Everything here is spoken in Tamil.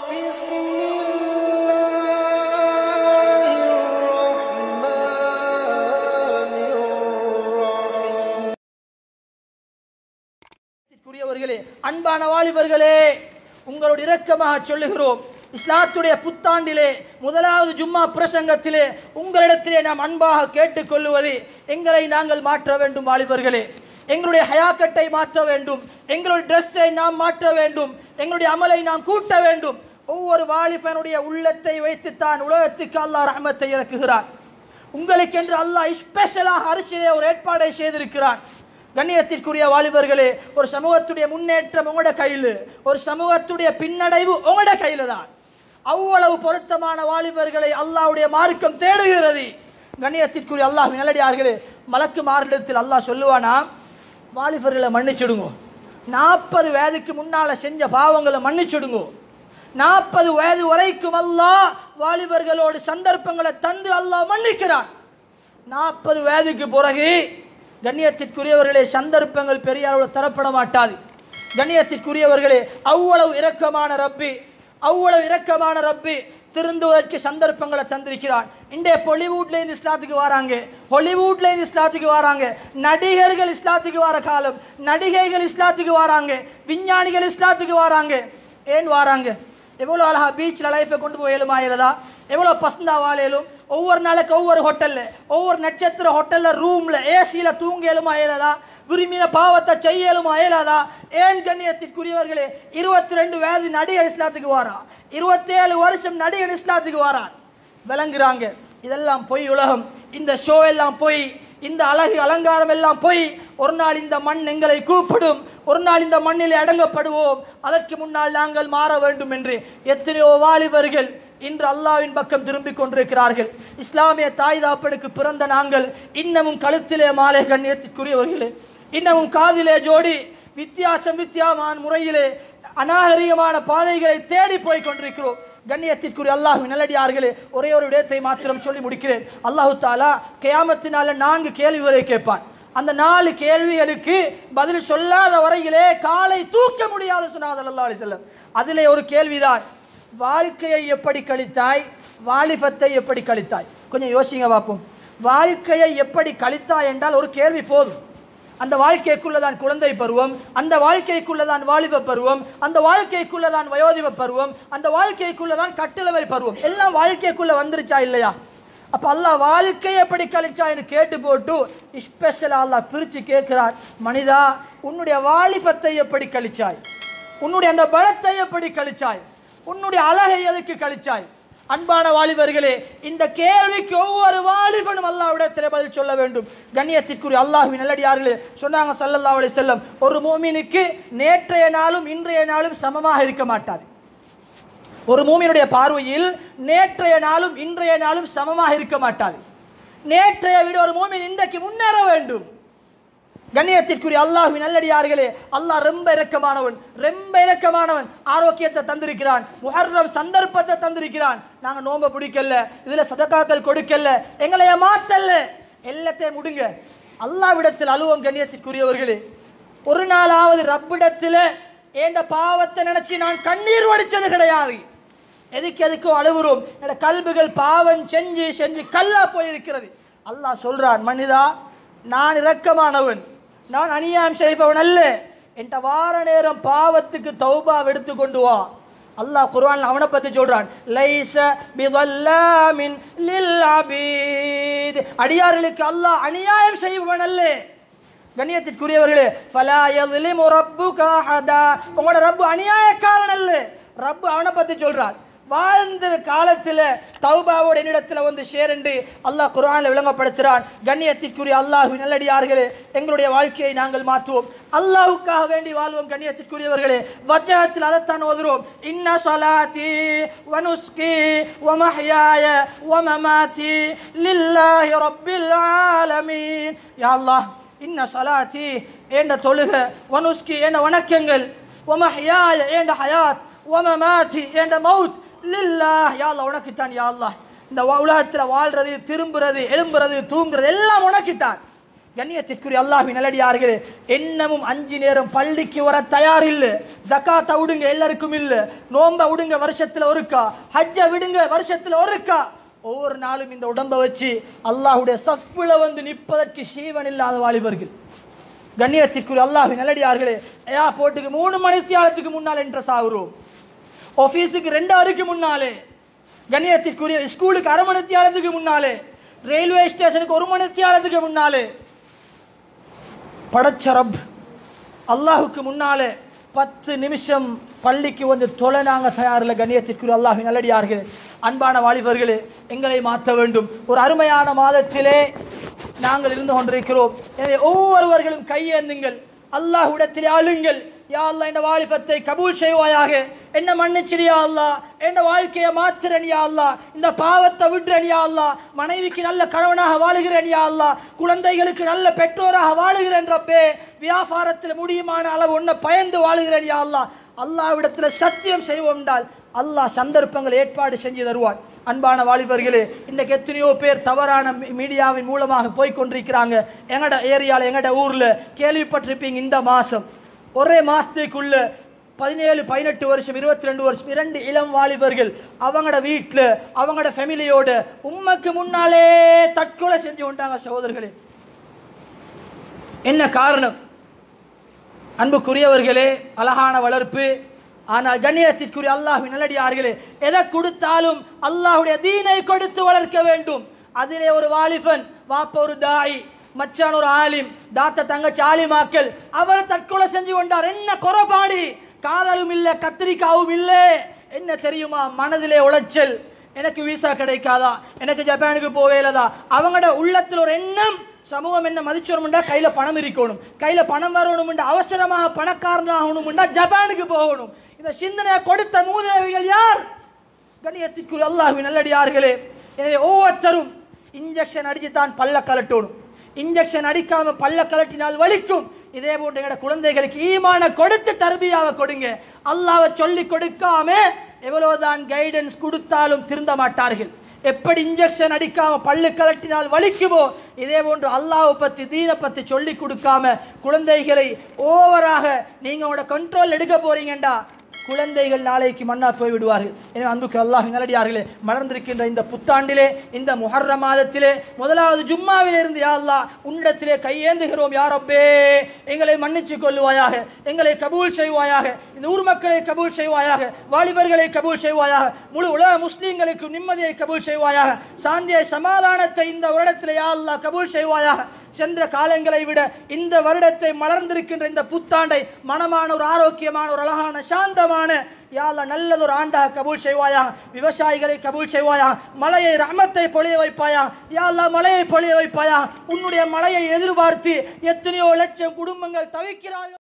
بسم الله الرحمن الرحيم. அன்பான வாலிபர்களே, உங்களுடைய இரக்கமாக சொல்லுகிறோம். இஸ்லாத்துடைய புத்தாண்டிலே முதலாவது ஜும்மா பிரசங்கத்திலே உங்களிடத்திலே நாம் அன்பாக கேட்டுக்கொள்ளுவது, எங்களை நாங்கள் மாற்ற வேண்டும். வாலிபர்களே, எங்களுடைய ஹயாக்கட்டை மாற்ற வேண்டும், எங்களுடைய ட்ரெஸ்ஸை நாம் மாற்ற வேண்டும், எங்களுடைய அமலை நாம் கூட்ட வேண்டும். ஒவ்வொரு வாலிபனுடைய உள்ளத்தை வைத்துத்தான் உலகத்துக்கு அல்லாஹ் ரஹ்மத்தை இறக்குகிறான். உங்களுக்கென்று அல்லாஹ் ஸ்பெஷலாக அரிசியிலே ஒரு ஏற்பாடை செய்திருக்கிறான். கண்ணியத்திற்குரிய வாலிபர்களே, ஒரு சமூகத்துடைய முன்னேற்றம் உங்களோட கையில், ஒரு சமூகத்துடைய பின்னடைவு உங்களோட கையில் தான். அவ்வளவு பொருத்தமான வாலிபர்களை அல்லாஹ்வுடைய மார்க்கம் தேடுகிறது. கண்ணியத்திற்குரிய அல்லாஹ்வின் நல்லடியார்களே, மலக்குமாரிடத்தில் அல்லாஹ் சொல்லுவானா, வாலிபர்களை மன்னிச்சுடுங்க, 40 வயதுக்கு முன்னால செஞ்ச பாவங்களை மன்னிச்சுடுங்க. 40 வயது வரைக்கும் அல்லாஹ் வாலிபர்களோடு சந்தர்ப்பங்களை தந்து அல்லாஹ் மன்னிக்கிறான். 40 வயதுக்கு பிறகு கண்ணியத்திற்குரியவர்களே சந்தர்ப்பங்கள் பெரிய அளவில் தரப்பட மாட்டாது. கண்ணியத்திற்குரியவர்களே, அவ்வளவு இரக்கமான ரப்பி, அவ்வளவு இரக்கமான ரப்பி திருந்துவதற்கு சந்தர்ப்பங்களை தந்திருக்கிறான். இன்றைய பாலிவுட்லேருந்து இஸ்லாத்துக்கு வராங்க, ஹாலிவுட்லேருந்து இஸ்லாத்துக்கு வராங்க, நடிகர்கள் இஸ்லாத்துக்கு வர காலம், நடிகைகள் இஸ்லாத்துக்கு வராங்க, விஞ்ஞானிகள் இஸ்லாத்துக்கு வராங்க. ஏன் வராங்க? எவ்வளோ அழகா பீச்சில் லைஃபை கொண்டு போய் எழுமாயிரதா, எவ்வளோ பசந்தா வாழையிலும், ஒவ்வொரு நாளைக்கு ஒவ்வொரு ஹோட்டலில், ஒவ்வொரு நட்சத்திர ஹோட்டலில் ரூமில் ஏசியில் தூங்க எழுமா இயலதா, விரும்பின பாவத்தை செய்ய எழுமா இயலாதா? ஏன் கண்ணியத்திற்குரியவர்களே, 22 வயது நடிகர் இஸ்லாத்துக்கு வாரான், 27 வருஷம் நடிகர் இஸ்லாத்துக்கு வாரான். விளங்குறாங்க, இதெல்லாம் பொய் உலகம், இந்த ஷோ எல்லாம் பொய், இந்த அழகு அலங்காரம் எல்லாம் பொய். ஒரு நாள் இந்த மண் எங்களை கூப்பிடும், ஒரு நாள் இந்த மண்ணில் அடங்கப்படுவோம், அதற்கு முன்னால் நாங்கள் மாற வேண்டும் என்று எத்தனையோ வாலிபர்கள் இன்று அல்லாஹ்வின் பக்கம் திரும்பிக் கொண்டிருக்கிறார்கள். இஸ்லாமிய தாய் தாப்பனுக்கு பிறந்த நாங்கள் இன்னமும் கழுத்திலே மாலை, கண்ணியத்திற்குரியவர்களே, இன்னமும் காதிலே ஜோடி, வித்தியாசமான முறையிலே அநாகரிகமான பாதைகளை தேடி போய் கொண்டிருக்கிறோம். கண்ணியத்திற்குரிய அல்லாஹ்வின் நல்லடியார்களே, ஒரே ஒரு விடயத்தை மாத்திரம் சொல்லி முடிக்கிறேன். அல்லாஹு தாலா கியாமத்தினால 4 கேள்விகளை கேட்பான். அந்த 4 கேள்விகளுக்கு பதில் சொல்லாத வரையிலே காலை தூக்க முடியாது சொன்னார் ஸல்லல்லாஹு அலைஹி வஸல்லம். அதிலே ஒரு கேள்விதான், வாழ்க்கையை எப்படி கழித்தாய், வாலிபத்தை எப்படி கழித்தாய்? கொஞ்சம் யோசிங்க பார்ப்போம். வாழ்க்கையை எப்படி கழித்தாய் என்றால் ஒரு கேள்வி போதும். அந்த வாழ்க்கைக்குள்ளதான் குழந்தை பருவம், அந்த வாழ்க்கைக்குள்ளதான் வாலிப பருவம், அந்த வாழ்க்கைக்குள்ளதான் வயோதிப பருவம், அந்த வாழ்க்கைக்குள்ளதான் கட்டிளமை பருவம், எல்லாம் வாழ்க்கைக்குள்ள வந்துருச்சா இல்லையா? அப்ப அல்லாஹ் வாழ்க்கையை எப்படி கழிச்சான்னு கேட்டு போட்டு ஸ்பெஷலா அல்லாஹ் பிரிச்சு கேட்கிறார், மனிதா உன்னுடைய வாலிபத்தை எப்படி கழிச்சாய், உன்னுடைய அந்த பலத்தை எப்படி கழிச்சாய், உன்னுடைய அழகை எதற்கு கழிச்சாய்? அன்பான வாலிபர்களே, இந்த கேள்விக்கு ஒவ்வொரு வாலிபனும் அல்லாஹ்விடத்திலே பதில் சொல்ல வேண்டும். கண்ணியத்திற்குரிய அல்லாஹ்வின் நல்லடியார்களே, சொன்னாங்க ஸல்லல்லாஹு அலைஹி வஸல்லம், ஒரு மூமினுக்கு நேற்றைய நாளும் இன்றைய நாளும் சமமாக இருக்க மாட்டாது. ஒரு மூமினுடைய பார்வையில் நேற்றைய நாளும் இன்றைய நாளும் சமமாக இருக்க மாட்டாது. நேற்றைய விட ஒரு மூமின் இன்றைக்கு முன்னேற வேண்டும். கண்ணியத்திற்குரிய அல்லாஹ்வின் நல்லடியார்களே, அல்லாஹ் ரொம்ப இரக்கமானவன். ஆரோக்கியத்தை தந்திருக்கிறான், முஹர்ரம் சந்தர்ப்பத்தை தந்திருக்கிறான். நாங்கள் நோன்பை பிடிக்கல, இதுல சதகாக்கள் கொடுக்கல, எங்களைய மாத்தல்ல, எல்லாத்தையும் முடுங்க. அல்லாஹ்விடத்தில் அழுவோம். கண்ணியத்திற்குரியவர்களே, ஒரு நாளாவது ரப்பிடத்தில் ஏண்ட பாவத்தை நினைச்சு நான் கண்ணீர் வடிச்சது கிடையாது. எதுக்கோ அழுகுறோம், என்னோட கல்புகள் பாவம் செஞ்சு கல்லா போயிருக்கிறது. அல்லாஹ் சொல்றான், மனிதா நான் இரக்கமானவன், நான் அநியாயம் செய்பவன் அல்ல, என்ற வார நேரம் பாவத்துக்கு தௌபா எடுத்து கொண்டு வா. அல்லாஹ் குர்ஆன்ல அவனை பத்தி சொல்றான், லைஸ பிதல்லாமின் லில் அபீத், அடியார்களுக்கு அல்லாஹ் அநியாயம் செய்பவன் அல்ல. கண்ணியத்திற்குரியவர்களே, ஃபலா யظلم ربك அஹதா, உங்களோட ரப்பு அநியாயக்காரன் அல்ல. ரப்பு அவனை பத்தி சொல்றான். வாழ்ந்த காலத்தில் தௌபாவோட என்னிடத்தில் வந்து ஷேர் என்று அல்லாஹ் குர்ஆனில் விளங்கப்படுத்துகிறான். கண்ணியத்திற்குரிய அல்லாஹ்வின் நல்லடியார்களே, எங்களுடைய வாழ்க்கையை நாங்கள் மாற்றுவோம், அல்லாஹ்வுக்காக வேண்டி வாழ்வோம். கண்ணியத்திற்குரியவர்களே, வஜ்ஹத்தில் அதைத்தான் ஓதுறோம், இன்ன ஸலாத்தி வ நுஸ்கி வ மஹ்யாய வ மமாத்தி லில்லாஹி ரப்பில் ஆலமீன். யா அல்லாஹ், இன்ன ஸலாத்தி என்ற தொழுக, வ நுஸ்கி என்ற வணக்கங்கள், வ மஹ்யாய என்ற ஹயாத், வ மமாத்தி என்ற மவுத் லில்லாஹ், யா அல்லாஹ் உனக்குத்தான். யா அல்லாஹ், இந்த உலகத்தில் வாழ்றது, திரும்புறது, எழும்புறது, தூங்குறது எல்லாம் உனக்குத்தான். கண்ணியத்திற்குரிய அல்லாஹ்வின் நல்லடியார்களே, என்னமும் 5 நேரம் பள்ளிக்கு வர தயார் இல்லை. ஜகாத்தை விடுங்க, எல்லாருக்கும் இல்லை. நோம்ப விடுங்க, வருஷத்துல ஒருக்கா. ஹஜ்ஜை விடுங்க, வருஷத்துல ஒருக்கா. ஒவ்வொரு நாளும் இந்த உடம்பை வச்சு அல்லாஹ்வுடைய சஃப்ல வந்து நிற்பதற்கு சீவன் இல்லாத வாலிபர்கள். கண்ணியத்திற்குரிய அல்லாஹ்வின் நல்லடியார்களே, ஏர்போர்ட்டுக்கு 3 மணித்தியாலத்துக்கு முன்னால் என்ற சாகுறோம். ஆபீஸுக்கு 2 ஹவருக்கு முன்னாலே, கண்ணியத்திற்குரிய ஸ்கூலுக்கு 1/2 மணித்தியாலத்துக்கு முன்னாலே, ரயில்வே ஸ்டேஷனுக்கு 1 மணித்தியாலத்துக்கு முன்னாலே. படைச்ச ரப் அல்லாஹுக்கு முன்னாலே 10 நிமிஷம் பள்ளிக்கு வந்து தொலை நாங்கள் தயாரில்லை. கண்ணியத்திற்குரிய அல்லாஹ்வின் நல்லடியார்களே, அன்பான வாலிபர்களே, எங்களை மாற்ற வேண்டும். ஒரு அருமையான மாதத்திலே நாங்கள் இருந்து கொண்டிருக்கிறோம். எனவே ஒவ்வொருவர்களும் கையேந்துங்கள், அல்லாஹ்விடத்திலே ஆளுங்கள். யா அல்லாஹ், இந்த வாலிபத்தை கபூல் செய்வாயாக. என்ன மன்னிச்சிடு யா அல்லாஹ், என் வாழ்க்கையை மாத்துறேன் யா அல்லாஹ், இந்த பாவத்தை விடுறேன் யா அல்லாஹ், மனைவிக்கு நல்ல கணவனாக வாழுகிறேன் யா அல்லாஹ், குழந்தைகளுக்கு நல்ல பெற்றோராக வாழுகிறேன் ரப்பே, வியாபாரத்தில் முடியுமான அளவு ஒன்றை பயந்து வாழுகிறேன் யா அல்லாஹ். அல்லாஹ்விடத்தில் சத்தியம் செய்வோம் என்றால் அல்லாஹ் சந்தர்ப்பங்கள் ஏற்பாடு செஞ்சு தருவான். அன்பான வாலிபர்களே, இன்றைக்கு எத்தனையோ பேர் தவறான மீடியாவின் மூலமாக போய்கொண்டிருக்கிறாங்க. எங்கட ஏரியாவில், எங்கட ஊரில் கேள்விப்பட்டிருப்பீங்க, இந்த மாதம் ஒரே மாதத்துக்குள்ள 17, 18 வருஷம், 22 வருஷம் 2 இளம் வாலிபர்கள் அவங்களோட வீட்டில் அவங்களோட ஃபேமிலியோட உம்மக்கு முன்னாலே தற்கொலை செஞ்சு கொண்டாங்க. சகோதரர்களே, என்ன காரணம்? அன்புக்குரியவர்களே, அழகான வளர்ப்பு. ஆனால் கண்ணியத்திற்குரிய அல்லாஹ்வின் நல்லடியார்களே, எதை கொடுத்தாலும் அல்லாஹ்வுடைய தீனை கொடுத்து வளர்க்க வேண்டும். அதிலே ஒரு வாலிபன், வாப்ப ஒரு தாய், மச்சான் ஒரு ஆலிம், தாத்த தங்கச்சி ஆலிமாக்கள், அவர் தற்கொலை செஞ்சு கொண்டார். என்ன குறைபாடு? காதலும் இல்லை, கத்திரிக்காவும் இல்லை. என்ன தெரியுமா? மனதிலே உளைச்சல். எனக்கு விசா கிடைக்காதா, எனக்கு ஜப்பானுக்கு போவேலதா. அவங்களோட உள்ளத்தில் ஒரு எண்ணம், சமூகம் என்ன மதிச்சோம்டா கையில பணம் இருக்கணும், கையில பணம் வரணும்டா, அவசரமாக பணக்காரனாகணும்டா, ஜப்பானுக்கு போகணும். இந்த சிந்தனையை கொடுத்த மூதேவிகள் யார்? கண்ணியத்திற்குரிய அல்லாஹ்வின் நல்லடியார்களே, எனவே ஒவ்வொருத்தரும் இன்ஜெக்ஷன் அடிச்சு தான் பல்ல கலட்டணும். இன்ஜெக்ஷன் அடிக்காம பல்ல கலட்டினால் வலிக்கும். இதே போன்ற எங்களோட குழந்தைகளுக்கு ஈமான கொடுத்து தர்பியாவை கொடுங்க. அல்லாஹ்வை சொல்லி கொடுக்காம எவ்வளவுதான் கைடன்ஸ் கொடுத்தாலும் திருந்த மாட்டார்கள். எப்படி இன்ஜெக்ஷன் அடிக்காம பல்லு கலட்டினால் வலிக்குமோ, இதே போன்று அல்லாஹ்வை பத்தி, தீனை பத்தி சொல்லி கொடுக்காம குழந்தைகளை ஓவராக நீங்க உங்களோட கண்ட்ரோல் எடுக்க போறீங்கடா, குழந்தைகள் நாளைக்கு மண்ணா போய் விடுவார்கள். எனவே அன்புக்கு அல்லாஹ்வின் நல்லடியார்களே, மலர்ந்திருக்கின்ற இந்த புத்தாண்டிலே, இந்த முஹர்ரம் மாதத்திலே, முதலாவது ஜும்மாவிலே இருந்து யா அல்லாஹ் உன்னிடத்திலே கையேந்துகிறோம். யா ரப்பே, எங்களை மன்னிச்சு கொள்ளுவாயாக, எங்களை கபூல் செய்வாயாக, இந்த ஊர் மக்களை கபூல் செய்வாயாக, வாலிபர்களை கபூல் செய்வாயாக, முழு உலக முஸ்லீம்களுக்கு நிம்மதியை கபூல் செய்வாயாக, சாந்தியை சமாதானத்தை இந்த வருடத்திலே யா அல்லாஹ் கபூல் செய்வாயாக. சென்ற காலங்களை விட இந்த வருடத்தை, மலர்ந்திருக்கின்ற இந்த புத்தாண்டை மனமான ஒரு ஆரோக்கியமான ஒரு அழகான சாந்தமான யா அல்லாஹ் நல்லதொரு ஆண்டாக கபூல் செய்வாயாக. விவசாயிகளை கபூல் செய்வாயாக. மலையை ரஹ்மத்தை பொழிய வைப்பாயா யா அல்லாஹ், மலையை பொழிய வைப்பாயா. உன்னுடைய மலையை எதிர்பார்த்து எத்தனையோ லட்சம் குடும்பங்கள் தவிக்கிறார்கள்.